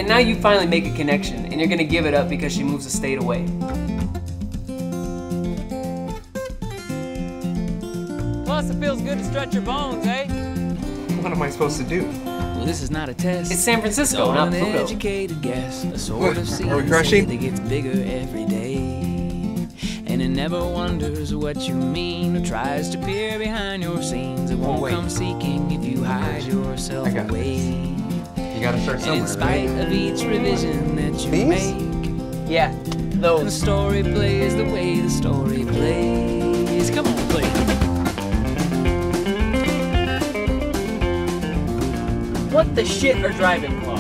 now you finally make a connection, and you're gonna give it up because she moves a state away. Plus, it feels good to stretch your bones, eh? What am I supposed to do? Well, this is not a test. It's San Francisco, not Pluto. Uneducated guess, a sort of Are we crashing? that gets bigger every day. And it never wonders what you mean or tries to peer behind your scenes. It won't come seeking if you hide yourself I got away. You gotta start And in somewhere, spite right? of each revision that you These? make, Yeah, the those. story plays the way the story plays. Come on, play. What the shit are driving cars?